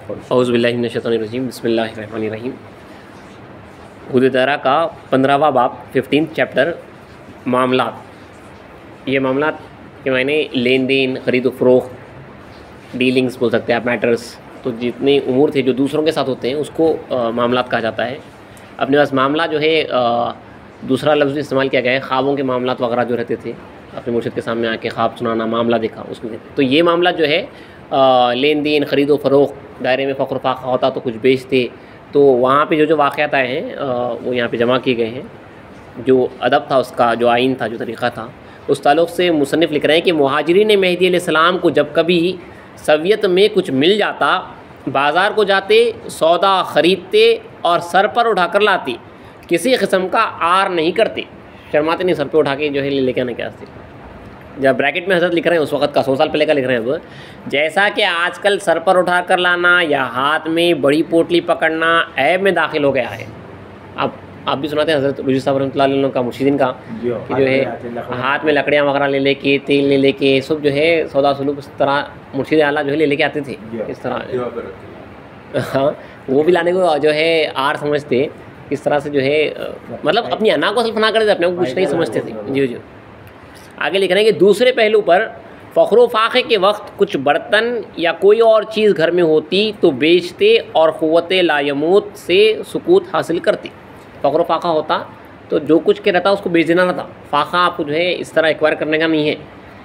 औज़ु बिल्लाहि मिनश शैतानिर रजीम बिस्मिल्लाहिर रहमानिर रहीम। हुदूद-ए-दायरा का 15वां बाब 15th चैप्टर मामलात। ये मामलात के मायने लेन देन, ख़रीद फ़रोख्त, डीलिंग्स बोल सकते हैं आप, मैटर्स। तो जितने उमूर थे जो दूसरों के साथ होते हैं उसको मामलात कहा जाता है। अपने पास मामला जो है दूसरा लफ्ज़ इस्तेमाल किया गया है, ख्वाबों के मामलात वगैरह जो रहते थे, अपने मुर्शिद के सामने आके ख्वाब सुनाना, मामला देखा उसको। तो ये मामला जो है लेन देन, ख़रीद व फ़रोख्त, दायरे में फ़ख्र फ़ाक़ा होता तो कुछ बेचते। तो वहाँ पे जो वाक़यात आए हैं वो यहाँ पे जमा किए गए हैं। जो अदब था उसका, जो आइन था, जो तरीक़ा था, उस ताल्लुक़ से मुसन्निफ़ लिख रहे हैं कि मुहाजिरीन महदी अलैहिस्सलाम को जब कभी सवियत में कुछ मिल जाता, बाज़ार को जाते, सौदा ख़रीदते और सर पर उठा कर लाते, किसी किस्म का आर नहीं करते, शर्माते नहीं, सर पे उठा के जो है लेके आने के वास्ते। जब ब्रैकेट में हज़रत लिख रहे हैं उस वक़्त का 100 साल पहले का लिख रहे हैं वो, जैसा कि आजकल सर पर उठा कर लाना या हाथ में बड़ी पोटली पकड़ना ऐब में दाखिल हो गया है। अब आप भी सुनाते हैं हज़रत रुजवी साहब रहमतुल्लाह अलैह का, मुर्शिदीन का, कि जो है हाथ में लकड़ियाँ वगैरह ले लेके, तेल ले लेके, सब जो है सौदा सलूक इस तरह मुर्शिद आला जो है ले लेके आते थे इस तरह। हाँ, वो भी लाने को जो है आर समझते, इस तरह से जो है मतलब अपनी अना को असल फना करते थे, अपने को कुछ नहीं समझते थे। जी जी। आगे लिख रहे हैं कि दूसरे पहलू पर फ़ख्र फ़ाक़े के वक्त कुछ बर्तन या कोई और चीज़ घर में होती तो बेचते और क़ुव्वत लायमूत से सुकूत हासिल करते। फ़ख्र फ़ाक़ा होता तो जो कुछ के रहता उसको बेच देना रहता। फ़ाक़ा आपको जो है इस तरह एक्वायर करने का नहीं है।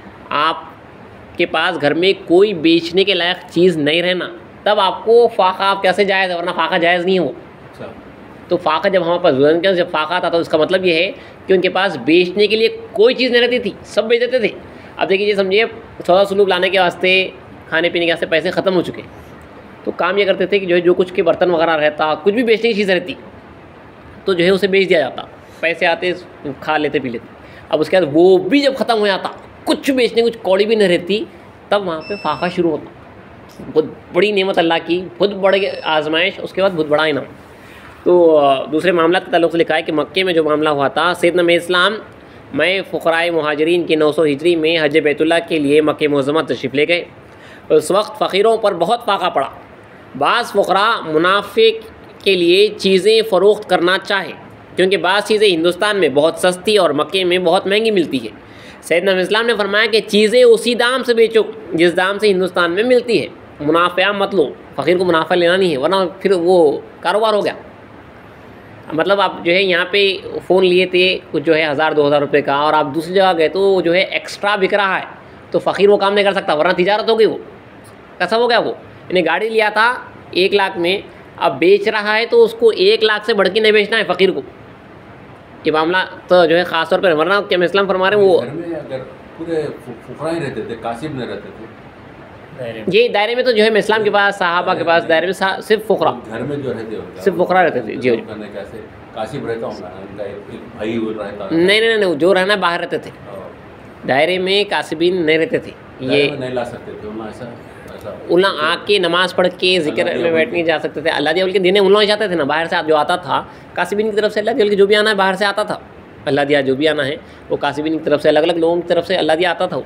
आपके पास घर में कोई बेचने के लायक चीज़ नहीं रहना, तब आपको फ़ाक़ा आप कैसे जायज़ है, वरना फ़ाक़ा जायज़ नहीं है वो। तो फ़ाक़ा जब हमारे पास जब फ़ाक़ा आता तो उसका मतलब ये है कि उनके पास बेचने के लिए कोई चीज़ नहीं रहती थी, सब बेच देते थे। अब देखिए, समझिए सौदा सलूक लाने के वास्ते, खाने पीने के वास्ते पैसे ख़त्म हो चुके, तो काम ये करते थे कि जो है जो कुछ के बर्तन वगैरह रहता, कुछ भी बेचने की चीज़ रहती तो जो है उसे बेच दिया जाता, पैसे आते, खा लेते पी लेते। अब उसके बाद वो भी जब ख़त्म हो जाता, कुछ बेचने कुछ कौड़ी भी नहीं रहती, तब वहाँ पर फ़ाक़ा शुरू होता। बहुत बड़ी नेमत अल्लाह की, बहुत बड़ी आजमाइश, उसके बाद बहुत बड़ा इनाम। तो दूसरे मामला के ताल्लुक़ से लिखा है कि मक्के में जो मामला हुआ था, सैयदना में इस्लाम मैं फ़ुक़राए मुहाजिरीन के 900 हिजरी में हज बैतुल्लाह के लिए मक्के मुअज़्ज़मा तशरीफ़ ले गए। उस वक्त फ़कीरों पर बहुत फ़ाक़ा पड़ा। बाज़ फ़ुक़रा मुनाफ़े के लिए चीज़ें फ़रोख्त करना चाहे, क्योंकि बाज़ चीज़ें हिंदुस्तान में बहुत सस्ती और मक्के में बहुत महंगी मिलती है। सैयदना में इस्लाम ने फरमाया कि चीज़ें उसी दाम से बेचो जिस दाम से हिंदुस्तान में मिलती है, मुनाफ़ा मत लो। फ़कीर को मुनाफ़ा लेना नहीं है, वरना फिर वो कारोबार हो गया। मतलब आप जो है यहाँ पे फ़ोन लिए थे कुछ जो है 1000-2000 रुपये का, और आप दूसरी जगह गए तो जो है एक्स्ट्रा बिक रहा है, तो फ़कीर वो काम नहीं कर सकता, वरना तिजारत हो गई, वो कैसा हो गया। वो इन्हें गाड़ी लिया था 1 लाख में, अब बेच रहा है तो उसको 1 लाख से बढ़ के नहीं बेचना है फ़कीर को। ये मामला तो जो है ख़ास तौर पर, वरना क्या इस्लाम फरमा रहे हैं वो पूरे फुकरा ही रहते थे, कासिब नहीं रहते थे। ये दायरे में तो जो है इस्लाम के पास, सहाबा के पास दायरे में सिर्फ फ़ुकरा, घर में जो रहते होंगे सिर्फ फ़ुकरा रहते थे। जी कैसे कासिब रहता होगा, उनका एक भाई वो रहता। नहीं, जो रहना बाहर रहते थे, दायरे में कासिबीन नहीं रहते थे। ये नहीं ला सकते थे उन्हें, ऐसा उन्हें आके नमाज़ पढ़ के ज़िक्र में बैठ नहीं जा सकते थे। अल्लाह दिया बल्कि देने उन्हें जाते थे ना, बाहर से जो आता था कासिबीन की तरफ से, अल्लाह दिया जो भी आना है बाहर से आता था, अल्लाह दिया जो भी आना है वो कासिबीन की तरफ से, अलग अलग लोगों की तरफ से अल्लाह दिया आता था।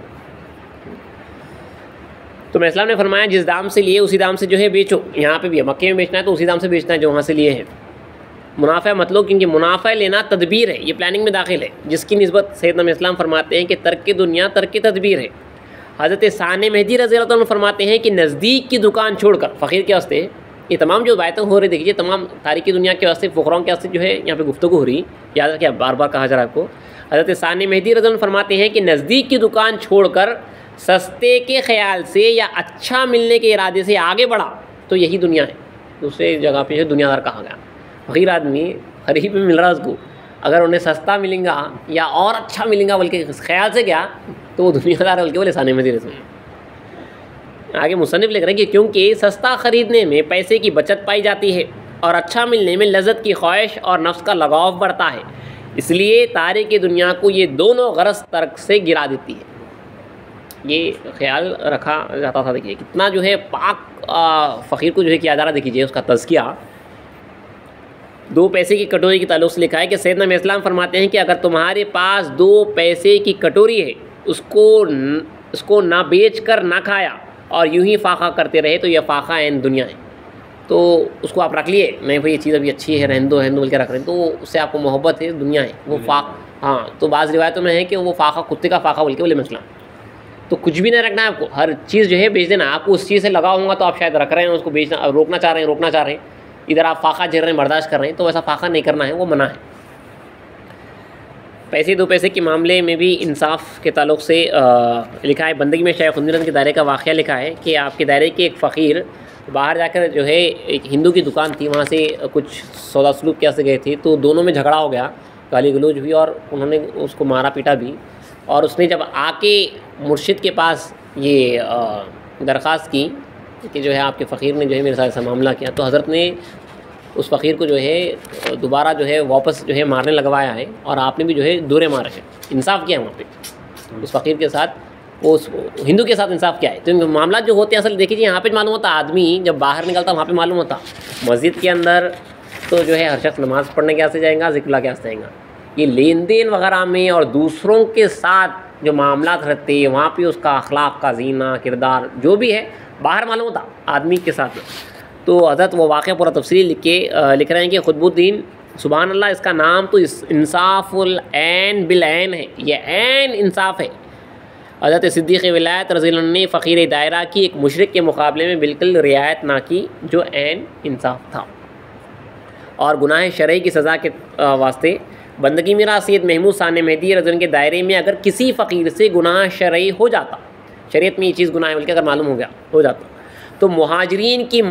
तो मैं इस्लाम ने फरमाया जिस दाम से लिए उसी दाम से जो है बेचो। यहाँ पे भी है, मक्के में बेचना है तो उसी दाम से बेचना है जो वहाँ से लिए हैं। मुनाफ़ा मतलब, क्योंकि मुनाफ़ा लेना तदबीर है, ये प्लानिंग में दाखिल है, जिसकी निस्बत सैयदना इस्लाम फरमाते हैं कि तर्क दुनिया तर्क तदबीर है। हज़रत साने महदी रज़ी अल्लाह अन्हु फरमाते हैं कि नज़दीक की दुकान छोड़कर, फ़कीर के वास्ते ये तमाम जो बातें हो रही, देखिए तमाम तारीकी दुनिया के वास्ते, फ़ुक़राओं के वास्ते जो है यहाँ पर गुफ्तगू हो रही, याद रखिए, बार बार कहा जा रहा है आपको। हज़रत साने महदी रज़ी अल्लाह फरमाते हैं कि नज़दीक की दुकान छोड़कर सस्ते के ख़्याल से या अच्छा मिलने के इरादे से आगे बढ़ा तो यही दुनिया है। दूसरे जगह पे जो दुनियादार कहा गया, फ़कीर आदमी गरीब में मिल रहा है उसको, अगर उन्हें सस्ता मिलेगा या और अच्छा मिलेगा बल्कि ख्याल से क्या, तो वो दुनियादार है, बल्कि वो लिसाने में दे। आगे मुसन्निफ़ लिख रहे हैं कि क्योंकि सस्ता ख़रीदने में पैसे की बचत पाई जाती है और अच्छा मिलने में लज़्ज़त की ख्वाहिश और नफ्स का लगाव बढ़ता है, इसलिए तारीकी दुनिया को ये दोनों गरज तर्क से गिरा देती है। ये ख्याल रखा जाता था। देखिए कितना जो है पाक फ़कीर को जो है किया जा रहा, देखिए उसका तज़किया। 2 पैसे की कटोरी के ताल्लुक़ से लिखा है कि सैयदना में इस्लाम फरमाते हैं कि अगर तुम्हारे पास 2 पैसे की कटोरी है, उसको ना बेच कर ना खाया और यूं ही फ़ाक़ा करते रहे तो यह फ़ाक़ा ऐन दुनिया है। तो उसको आप रख लिए, नहीं भाई ये चीज़ अभी अच्छी है, रहने दो बोल के रख रहे हैं, तो उससे आपको मोहब्बत है, दुनिया है वो हाँ, तो बाज़ रिवायतों में है कि वो फ़ाक़ा कुत्ते का फ़ाक़ा बोल के बोले मसला। तो कुछ भी नहीं रखना है आपको, हर चीज़ जो है बेच देना। आपको उस चीज़ से लगा होगा तो आप शायद रख रहे हैं उसको, बेचना रोकना चाह रहे हैं, इधर आप फ़ाक़ा झेल रहे हैं, बर्दाश्त कर रहे हैं, तो वैसा फ़ाक़ा नहीं करना है, वो मना है। पैसे दो पैसे के मामले में भी इंसाफ के ताल्लुक़ से लिखा है, बंदगी में शायख खुंदरन के दायरे का वाक़या लिखा है कि आपके दायरे के एक फ़कीर बाहर जाकर जो है एक हिंदू की दुकान थी, वहाँ से कुछ सौदा सलूक कैसे गए थे, तो दोनों में झगड़ा हो गया, गाली गलौज हुई और उन्होंने उसको मारा पीटा भी। और उसने जब आके मुर्शिद के पास ये दरख्वास्त की कि जो है आपके फ़कीर ने जो है मेरे साथ ऐसा मामला किया, तो हज़रत ने उस फ़कीर को जो है दोबारा जो है वापस जो है मारने लगवाया है, और आपने भी जो है दूरे मारे हैं, इंसाफ किया वहाँ पे उस फ़कीर के साथ, वो उस हिंदू के साथ इंसाफ किया है। तो मामला जो होते हैं असल देखिए यहाँ पे मालूम होता, आदमी जब बाहर निकलता वहाँ पे मालूम होता, मस्जिद के अंदर तो जो है हर शख्स नमाज़ पढ़ने कैसे जाएगा, ज़िक्र कैसे जाएगा, ये लेन देन वगैरह में और दूसरों के साथ जो मामला रहते हैं वहाँ पे उसका अखलाक का जीना किरदार जो भी है बाहर मालूम होता आदमी के साथ। तो हज़रत वो वाक़या पूरा तफसील लिख रहे हैं कि खुतबुद्दीन, सुबहान अल्लाह, इसका नाम तो इंसाफुल ऐन बिल ऐन है, ये ऐन इंसाफ है। हज़रत सिद्दीक़ विलायत रज़ी अल्लाह ने फ़कीर दायरा की एक मुशरिक के मुकाबले में बिल्कुल रियायत ना की जो ऐन इंसाफ था। और गुनाह शरई की सज़ा के वास्ते बंदगी मेरा सैयद महमूद साने मेहदी रज़ी के दायरे में अगर किसी फ़कीर से गुनाह शरई हो जाता, शरीयत में ये चीज़ गुनाह है बल्कि अगर मालूम हो जाता, तो मुहाजिरीन की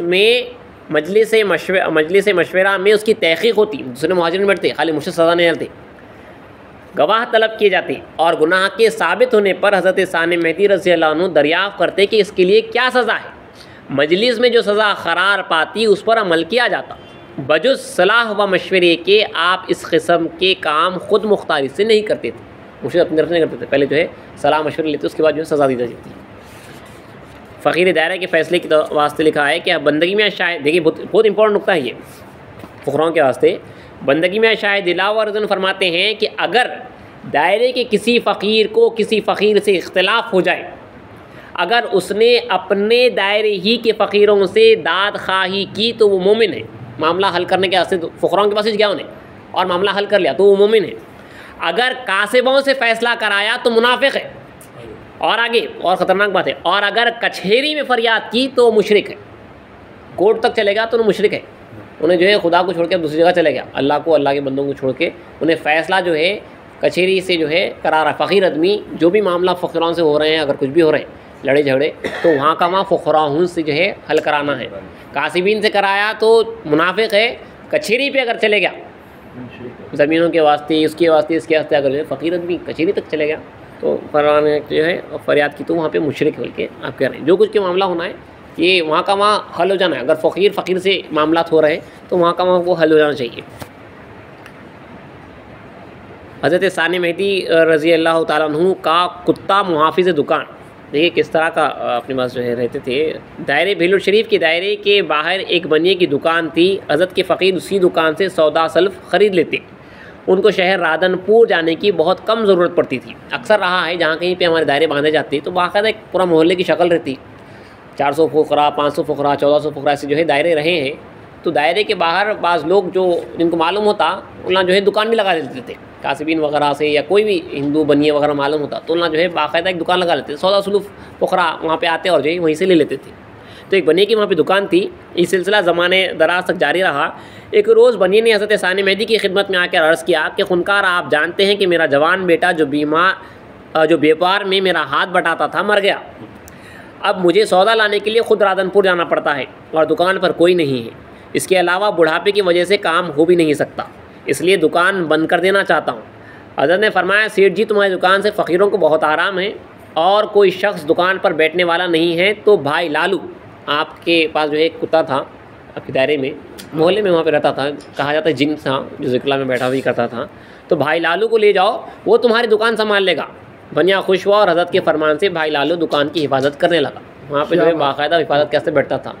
मजलिस मशवरा में उसकी तहक़ीक़ होती, दूसरे मुहाजिरीन बैठते, खाली मुझसे सज़ा नहीं डालते, गवाह तलब किए जाते, और गुनाह के साबित होने पर हज़रत साने मेहदी रज़ी अल्लाह अन्हु दरियाफ़्त करते कि इसके लिए क्या सज़ा है। मजलिस में जो सज़ा करार पाती उस पर अमल किया जाता, बजुज़ सलाह व मशवरे के आप इस किस्म के काम ख़ुद मुख्तारी से नहीं करते थे, मुझे अपनी तरफ से नहीं करते थे, पहले जो है सलाह मशवरे लेते उसके बाद जो है सज़ा दी जाती है। फ़कीर दायरा के फ़ैसले के वास्ते लिखा है कि बंदगी में शायद, देखिए बहुत इंपॉर्टेंट नुकता है ये फ़ुक़राओं के वास्ते, बंदगी में शायद दिलावर फरमाते हैं कि अगर दायरे के किसी फ़कीर को किसी फ़कीर से इख्तिलाफ़ हो जाए, अगर उसने अपने दायरे ही के फ़कीरों से दाद ख़ाही की तो वो मोमिन है, मामला हल करने के वास्ते फ़ुक़राओं के पास गया उन्हें और मामला हल कर लिया तो वो मोमिन है। अगर कासिबों से फ़ैसला कराया तो मुनाफिक है, और आगे और ख़तरनाक बात है, और अगर कचहरी में फ़रियाद की तो मुशरिक है, कोर्ट तक चलेगा तो मुशरिक है, उन्हें जो है खुदा को छोड़ के दूसरी जगह चले गया, अल्लाह को अल्लाह के बंदों को छोड़ के उन्हें फ़ैसला जो है कचहरी से जो है करा रहा। फ़कीर आदमी जो भी मामला फ़ुक़राओं से हो रहे हैं, अगर कुछ भी हो रहे हैं लड़े झगड़े, तो वहाँ का वहाँ फ़ुक़राओं से जो है हल कराना है। कासिबीन से कराया तो मुनाफिक है, कचहरी पे अगर चले गया ज़मीनों के वास्ते, इसके वास्ते अगर जो है फ़कीर आदमी कचहरी तक चले गया तो फरमाने जो है फरियाद की तो वहाँ पे मुशरिक बोल के आप कह रहे हैं। जो कुछ के मामला होना है ये वहाँ का वहाँ हल हो जाना है। अगर फ़कीर से मामला हो रहे हैं तो वहाँ का वहाँ वो हल हो जाना चाहिए। हज़रत साने मेहदी रज़ी अल्लाह ताला अन्हु का कुत्ता मुहाफ़िज़ दुकान, देखिए किस तरह का अपने पास जो है रहते थे। दायरे भेलुर शरीफ के दायरे के बाहर एक बनिए की दुकान थी। हज़रत के फ़कीर उसी दुकान से सौदा सल्फ़ ख़रीद लेते। उनको शहर राधनपुर जाने की बहुत कम ज़रूरत पड़ती थी। अक्सर रहा है जहाँ कहीं पे हमारे दायरे बांधे जाते तो बाकायदा एक पूरा मोहल्ले की शक्ल रहती, 400 फ़ुक़रा, 500 फ़ुक़रा, 1400 फ़ुक़रा ऐसे जो है दायरे रहे हैं। तो दायरे के बाहर बाज़ लोग जो जिनको मालूम होता उन्हें जो है दुकान भी लगा देते थे, कासिबीन वगैरह से या कोई भी हिंदू बनिए वगैरह मालूम होता तो उन्हें जो है बाकायदा एक दुकान लगा लेते, सौदा सलूफ़ फ़ुक़रा वहाँ पे आते और जो है वहीं से ले लेते थे। तो एक बनिए की वहाँ पे दुकान थी। ये सिलसिला ज़माने दराज तक जारी रहा। एक रोज़ बनिए ने हज़रत साने मेहदी की खिदमत में आकर अर्ज़ किया कि खुनकार, आप जानते हैं कि मेरा जवान बेटा जो व्यापार में मेरा हाथ बटाता था मर गया। अब मुझे सौदा लाने के लिए ख़ुद राधनपुर जाना पड़ता है और दुकान पर कोई नहीं है। इसके अलावा बुढ़ापे की वजह से काम हो भी नहीं सकता, इसलिए दुकान बंद कर देना चाहता हूँ। हज़रत ने फरमाया, सेठ जी तुम्हारी दुकान से फ़कीरों को बहुत आराम है और कोई शख्स दुकान पर बैठने वाला नहीं है। तो भाई लालू, आपके पास जो है एक कुत्ता था आपके दायरे में, मोहल्ले में वहाँ पे रहता था, कहा जाता है जिन था, जो ज़िक्ला में बैठा हुई करता था, तो भाई लालू को ले जाओ, वो तुम्हारी दुकान संभाल लेगा। बनिया खुश हुआ और हज़रत के फरमान से भाई लालू दुकान की हिफाजत करने लगा। वहाँ पे जो है बाकायदा हिफाजत कैसे बैठता था।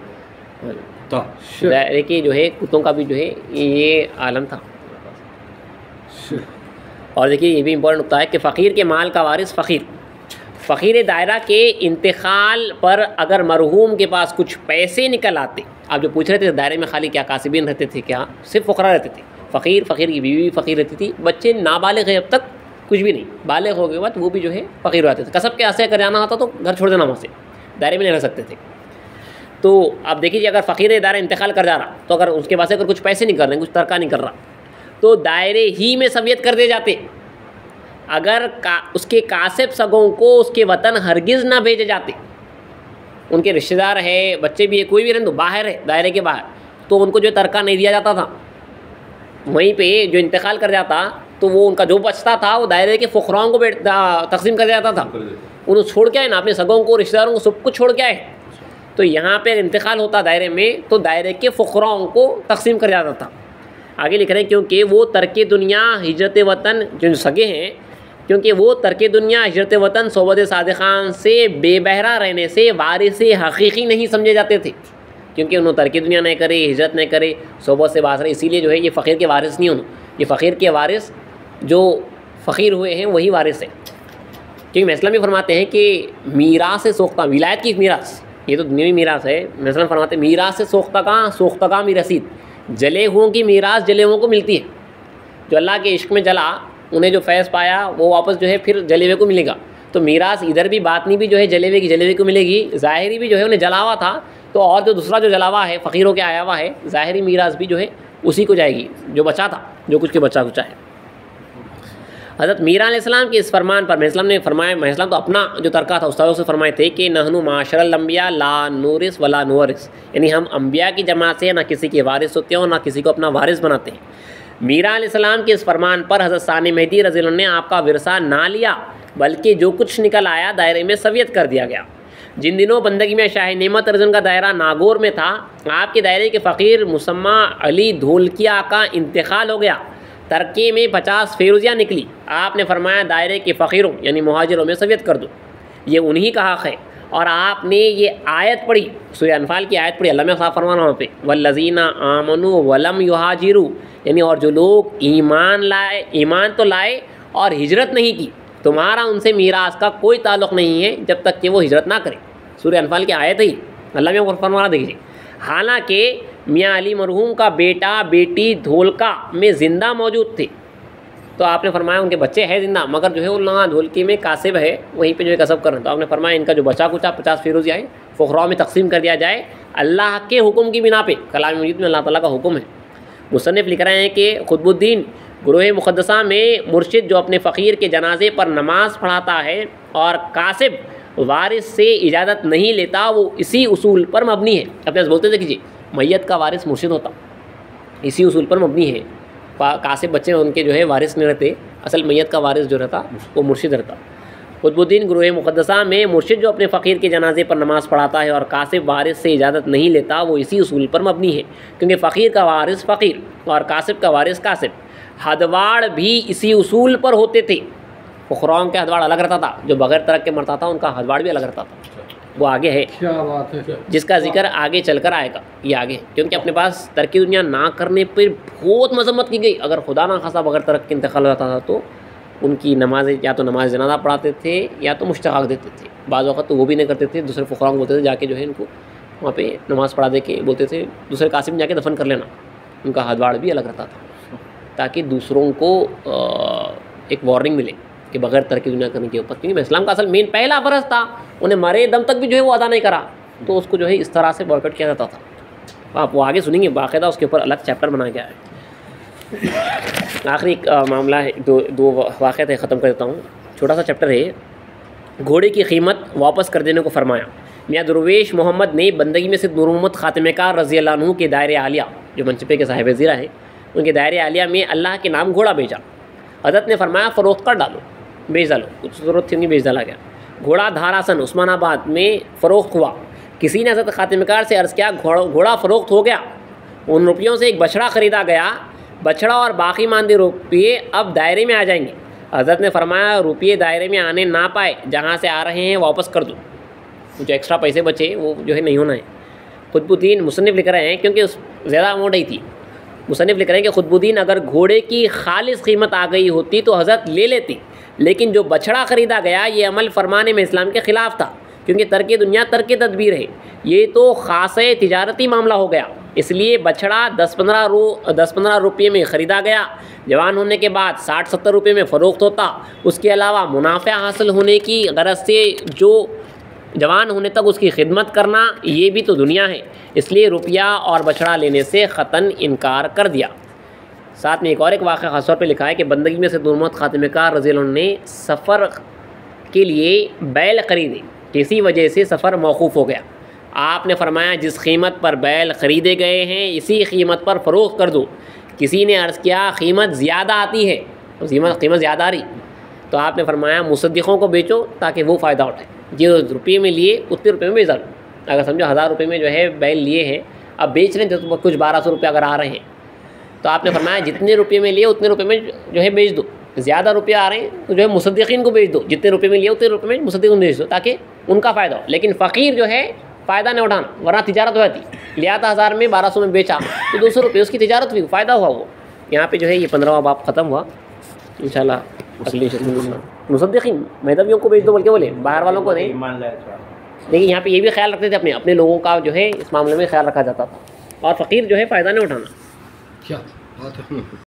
दायरे के जो है कुत्तों का भी जो है ये आलम था। और देखिए ये भी इम्पोर्टेंट होता है कि फ़कीर के माल का वारिस फ़कीर, फ़कीर दायरा के इंतकाल पर अगर मरहूम के पास कुछ पैसे निकल आते, आप जो पूछ रहे थे दायरे में खाली क्या कासिबीन रहते थे, क्या सिर्फ फ़करा रहते थे, फ़कीर फ़कीर की बीवी फ़कीर रहती थी, बच्चे नाबालिग हैं अब तक कुछ भी नहीं, बालिग हो गए बाद वो भी जो है फ़कीर रहते थे। कसब के ऐसे कर जाना होता तो घर छोड़ देना वहाँ से, दायरे में नहीं रह सकते थे। तो अब देखिए अगर फ़कीर दायरा इंतकाल कर जा रहा तो अगर उसके पास अगर कुछ पैसे नहीं कर रहे, कुछ तरका नहीं कर रहा, तो दायरे ही में सबियत कर दे जाते। अगर उसके कासिब सगों को उसके वतन हरगिज़ ना भेजे जाते, उनके रिश्तेदार है, बच्चे भी है, कोई भी रहने बाहर है दायरे के बाहर, तो उनको जो तरका नहीं दिया जाता था, वहीं पे जो इंतकाल कर जाता तो वो उनका जो बचता था वो दायरे के फ़ुकराओं को तकसीम कर जाता था। उन्होंने छोड़ के आए ना, अपने सगों को, रिश्तेदारों को, सब कुछ छोड़ के आए। तो यहाँ पे इंतकाल होता दायरे में तो दायरे के फ़ुकराओं को तकसीम कर जाता था। आगे लिख रहे हैं क्योंकि वो तरके दुनिया हिजरत वतन जो सगे हैं, क्योंकि वो तरके दुनिया हिजरत वतन सोबत सादिक़ान से बेबहरा रहने से वारिस हकीकी नहीं समझे जाते थे, क्योंकि उन्होंने तरके दुनिया नहीं करे, हिजरत नहीं करे, सोबत से बाहर, इसीलिए जो है ये फ़कीर के वारिस नहीं होना। ये फ़कीर के वारिस जो फ़कीर हुए हैं वही वारिस है, क्योंकि मैसलम भी फरमाते हैं कि मीरास से सोख्ता, विलायत की मीरास, ये तो दुनियावी मीरास है। मैसलम फरमाते हैं मीरास से सोख्ता का मी रसीद, जले हुओं की मीरास जले हुओं को मिलती है। जो अल्लाह के इश्क में जला, उन्हें जो फैज़ पाया वो वापस जो है फिर जले हुए को मिलेगा। तो मीरास इधर भी बातनी भी जो है जले हुए को मिलेगी, ज़ाहिरी भी जो है उन्हें जलावा था तो, और जो दूसरा जो जलावा है फ़कीरों के आया हुआ है, ज़ाहिरी मीरास भी जो है उसी को जाएगी जो बचा था, जो कुछ के बचा कुचा है। हज़रत मीरा अलैहिस्सलाम के इस फरमान पर महसलम ने फरमाया, महसलम तो अपना जो तरका था उस्तादों से फरमाए थे कि नहनु माशरल अंबिया ला नूरिस वला नुवरिस, यानी हम अंबिया की जमात से ना किसी के वारिस होते हैं और ना किसी को अपना वारिस बनाते हैं। मीरा अलैहिस्सलाम के इस फरमान पर हज़रत सानी मेहदी रज़ी अल्लाह ने आपका विरसा ना लिया, बल्कि जो कुछ निकल आया दायरे में सवियत कर दिया गया। जिन दिनों बंदगी में शाह नेमत रज़न का दायरा नागौर में था, आपके दायरे के फ़कीर मुसम्मा अली धोलकिया का इंतकाल हो गया। तरके में 50 फेरुजियाँ निकली। आपने फरमाया दायरे के फ़कीरों यानी मुहाजिरों में सवियत कर दो, ये उन्हीं का हक़ है। और आपने ये आयत पढ़ी, सूरह अनफाल की आयत पढ़ी, अल्लाह में साफ फरमाना वहाँ पे वल्लज़ीना आमनु वलम युहाजिरू, यानी और जो लोग ईमान तो लाए और हिजरत नहीं की, तुम्हारा उनसे मीरास का कोई ताल्लुक़ नहीं है जब तक कि वो हिजरत ना करें। सूरह अनफाल की आयत ही अल्लाह में फरमाना देखिए। हालांकि मियाँ अली मरहूम का बेटा बेटी धोलका में ज़िंदा मौजूद थे, तो आपने फरमाया उनके बच्चे हैं ज़िंदा, मगर जो है वो धोलकी में कासिब है, वहीं पे जो है कसब कर रहे हैं। तो आपने फरमाया इनका जो बचा कुचा 50 फेरोज़ी आए फ़ुक़रा में तकसीम कर दिया जाए अल्लाह के हुक्म की बिना पे। कलाम मजीद में अल्लाह ताला का हुक्म है। मुसन्निफ़ लिख रहे हैं कि क़ुतबुद्दीन गुरूह मुक़द्दसा में मुर्शिद जो अपने फ़कीर के जनाजे पर नमाज़ पढ़ाता है और कासिब वारिस से इजाज़त नहीं लेता, वो इसी उसूल पर मबनी है। अपने बोलते देखिए मैयत का वारिस मुर्शिद होता, इसी उसूल पर मबनी है। कासिब बच्चे उनके जो है वारिस नहीं रहते, असल मैयत का वारिस जो रहता वो मुर्शिद रहता। क़ुतबुद्दीन गुरूह मुक़द्दसा में मुर्शिद जो अपने फ़कीर के जनाजे पर नमाज़ पढ़ाता है और कासिब वारिस से इजाज़त नहीं लेता, वो इसी उसूल पर मबनी है, क्योंकि फ़कीर का वारिस फ़कीर और कासिब का वारिस कासिब। हदवाड़ भी इसी उसूल पर होते थे। फ़ुक़राओं के हदवाड़ अलग रहता था, जो बग़ैर तरक के मरता था उनका हदवाड़ भी अलग रहता था। वो आगे है, क्या बात है, जिसका जिक्र आगे चलकर आएगा, ये आगे है। क्योंकि अपने पास तरक्की दुनिया ना करने पर बहुत मजम्मत की गई। अगर खुदा ना खासा बग़ैर तरक के इंतकाल होता था तो उनकी नमाज़ें या तो नमाज जनाजा पढ़ाते थे या तो मुश्तहाक देते थे। बाज़ वक़्त तो वो भी नहीं करते थे, दूसरे फ़ुक़राओं को बोलते थे जाके जो है इनको वहाँ पे नमाज़ पढ़ा दे के बोलते थे दूसरे कासिम जाके दफन कर लेना। उनका हदवाड़ भी अलग रहता था, ताकि दूसरों को एक वार्निंग मिले कि बग़ैर तरक्की दुनिया करने के ऊपर। क्योंकि इस्लाम का असल मेन पहला फ़र्ज़ था, उन्हें मरे दम तक भी जो है वो अदा नहीं करा, तो उसको जो है इस तरह से बॉयकॉट किया जाता था। आप वो आगे सुनेंगे, बाकायदा उसके ऊपर अलग चैप्टर बनाया गया है। आखिरी मामला है, दो वाक़या थे, ख़त्म कर देता हूँ। छोटा सा चैप्टर है, घोड़े की कीमत वापस कर देने को फरमाया। मियाँ दरवेश मोहम्मद ने बंदगी में से नूर मोहम्मद ख़ातिमेकार रज़ी अल्लाह अन्हु के दायरे आलिया, जो मनसबे के साहिब ज़ीरा हैं, उनके दायरे आलिया में अल्लाह के नाम घोड़ा भेजा। हज़रत ने फरमाया फ़रोख्त कर डालो, बेच डालो, कुछ ज़रूरत थी नहीं, बेच डाला गया। घोड़ा धारासन उस्मानाबाद में फ़रोख्त हुआ। किसी ने हज़रत ख़ातिमेकार से अर्ज़ किया घोड़ा फ़रोख्त हो गया। उन रुपयों से एक बछड़ा ख़रीदा गया, बछड़ा और बाकी मानदे रुपये अब दायरे में आ जाएंगे। हज़रत ने फरमाया रुपये दायरे में आने ना पाए, जहाँ से आ रहे हैं वापस कर दो, जो एक्स्ट्रा पैसे बचे वो जो है नहीं होना है। क़ुतबुद्दीन मुसन्निफ़ लिख रहे हैं, क्योंकि उस ज़्यादा अमाउंट ही थी। मुसन्निफ लिख रहे हैं कि खुतबुद्दीन अगर घोड़े की खालिस कीमत आ गई होती तो हज़रत ले लेती, लेकिन जो बछड़ा ख़रीदा गया ये अमल फरमाने में इस्लाम के ख़िलाफ़ था, क्योंकि तर्क दुनिया तर्क तदबीर है, ये तो ख़ास तिजारती मामला हो गया। इसलिए बछड़ा 10-15 रुपये में ख़रीदा गया, जवान होने के बाद 60-70 रुपये में फ़रोख्त होता। उसके अलावा मुनाफा हासिल होने की गरज से जो जवान होने तक उसकी खिदमत करना, ये भी तो दुनिया है। इसलिए रुपया और बछड़ा लेने से ख़तन इनकार कर दिया। साथ में एक वाक़या ख़ास तौर पे लिखा है कि बंदगी में से दुर्मत ख़ातिम कार रज़ी अल्लाह ने सफ़र के लिए बैल ख़रीदे, किसी वजह से सफ़र मौकूफ़ हो गया। आपने फरमाया जिस कीमत पर बैल ख़रीदे गए हैं इसी कीमत पर फ़रोख्त कर दो। किसी ने अर्ज़ किया कीमत ज़्यादा आती है, कीमत ज़्यादा आ रही, तो आपने फरमाया मुसद्दिक़ों को बेचो ताकि वो फ़ायदा उठाए। जो रुपये में लिए उतने रुपये में बेच डालो। अगर समझो 1000 रुपये में जो है बैल लिए हैं, अब बेच रहे हैं तो कुछ 1200 रुपये अगर आ रहे हैं, तो आपने फरमाया जितने रुपये में लिए उतने रुपये में जो है बेच दो। ज़्यादा रुपये आ रहे हैं तो जो है मुसद्दिक़ीन को बेच दो, जितने रुपये में लिए उतने रुपये में मुसद्दिक़ीन को बेच दो ताकि उनका फ़ायदा हो। लेकिन फ़कीर जो है फ़ायदा नहीं उठाना, वरना तिजारत हो जाती। लिया था 1000 में, 1200 में बेचा तो 200 रुपये उसकी तिजारत हुई, फ़ायदा हुआ वो। यहाँ पे जो है ये 15वां बाब ख़त्म हुआ। इंशाल्लाह अगली मुसद्दिक़ीन महदवियों को बेच दो बोल के बोले, बाहर वालों को नहीं। लेकिन यहाँ पे ये भी ख्याल रखते थे अपने लोगों का जो है इस मामले में ख्याल रखा जाता था, और फ़कीर जो है फ़ायदा नहीं उठाना। क्या बात है।